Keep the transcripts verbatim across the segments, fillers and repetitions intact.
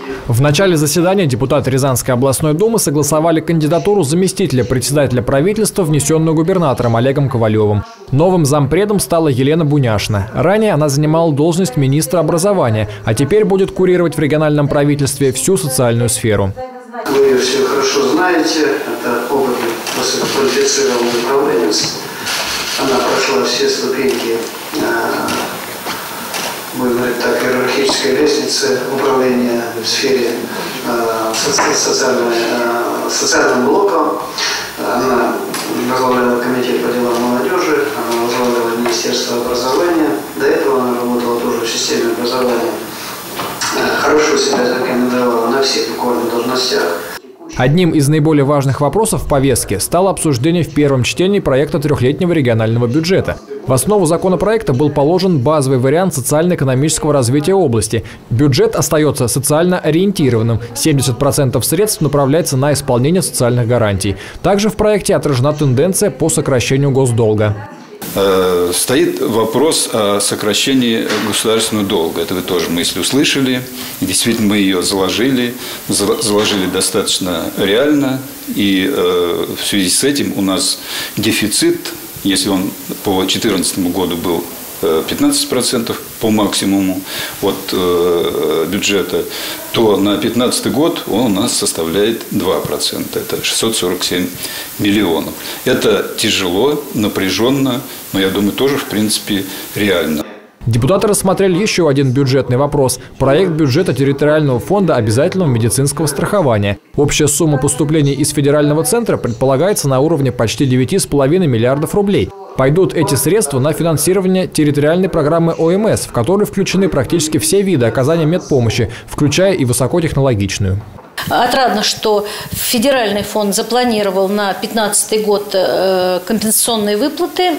В начале заседания депутаты Рязанской областной думы согласовали кандидатуру заместителя председателя правительства, внесенную губернатором Олегом Ковалевым. Новым зампредом стала Елена Буняшина. Ранее она занимала должность министра образования, а теперь будет курировать в региональном правительстве всю социальную сферу. Вы ее все хорошо знаете, это опытный высококвалифицированный управленец. Она прошла все ступеньки, будем говорить так, иерархической лестницы управления в сфере социальной, социальным блоком. Она возглавляла комитет по делам молодежи, она возглавляла Министерство образования. До этого она работала тоже в системе образования. Хорошо себя зарекомендовала на всех буквально должностях. Одним из наиболее важных вопросов в повестке стало обсуждение в первом чтении проекта трехлетнего регионального бюджета. В основу законопроекта был положен базовый вариант социально-экономического развития области. Бюджет остается социально ориентированным. семьдесят процентов средств направляется на исполнение социальных гарантий. Также в проекте отражена тенденция по сокращению госдолга. Стоит вопрос о сокращении государственного долга. Это вы тоже мысль услышали. Действительно, мы ее заложили. Заложили достаточно реально. И в связи с этим у нас дефицит, если он по две тысячи четырнадцатому году был пятнадцать процентов по максимуму от бюджета, то на две тысячи пятнадцатый год он у нас составляет два процента. Это шестьсот сорок семь миллионов. Это тяжело, напряженно, но я думаю, тоже в принципе реально. Депутаты рассмотрели еще один бюджетный вопрос – проект бюджета территориального фонда обязательного медицинского страхования. Общая сумма поступлений из федерального центра предполагается на уровне почти девяти с половиной миллиардов рублей. Пойдут эти средства на финансирование территориальной программы О Эм Эс, в которой включены практически все виды оказания медпомощи, включая и высокотехнологичную. Отрадно, что федеральный фонд запланировал на две тысячи пятнадцатый год компенсационные выплаты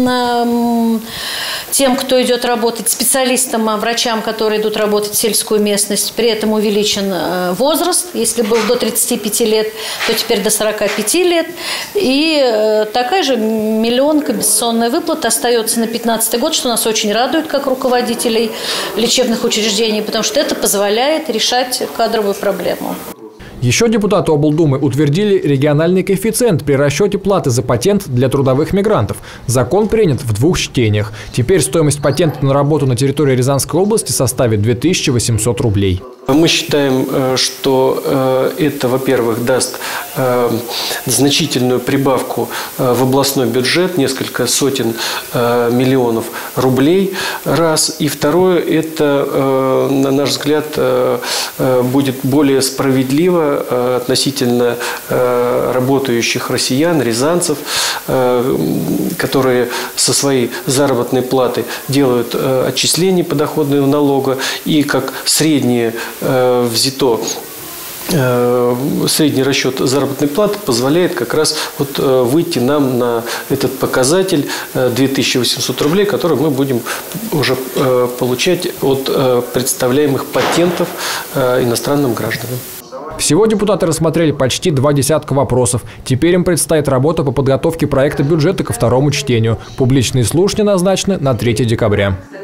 тем, кто идет работать, специалистам, врачам, которые идут работать в сельскую местность. При этом увеличен возраст. Если был до тридцати пяти лет, то теперь до сорока пяти лет. И такая же миллион компенсационная выплата остается на две тысячи пятнадцатый год, что нас очень радует, как руководителей лечебных учреждений, потому что это позволяет решать кадровую проблему. Еще депутаты облдумы утвердили региональный коэффициент при расчете платы за патент для трудовых мигрантов. Закон принят в двух чтениях. Теперь стоимость патента на работу на территории Рязанской области составит две тысячи восемьсот рублей. Мы считаем, что это, во-первых, даст значительную прибавку в областной бюджет, несколько сотен миллионов рублей, раз. И второе, это, на наш взгляд, будет более справедливо относительно работающих россиян, рязанцев, которые со своей заработной платы делают отчисления подоходного налога и как средние взято средний расчет заработной платы позволяет как раз вот выйти нам на этот показатель две тысячи восемьсот рублей, который мы будем уже получать от представляемых патентов иностранным гражданам. Всего депутаты рассмотрели почти два десятка вопросов. Теперь им предстоит работа по подготовке проекта бюджета ко второму чтению. Публичные слушания назначены на третье декабря.